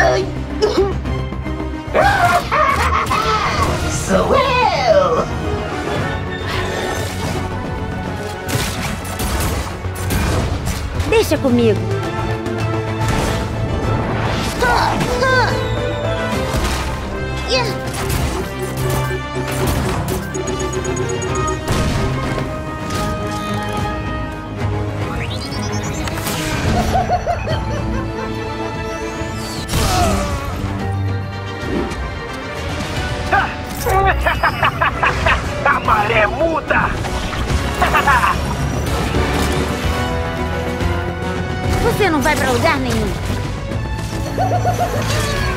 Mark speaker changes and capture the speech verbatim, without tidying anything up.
Speaker 1: Ai. Sou eu!
Speaker 2: Deixa comigo.
Speaker 1: Ah, ah. Yeah.
Speaker 3: A maré muda!
Speaker 2: Você não vai pra lugar nenhum.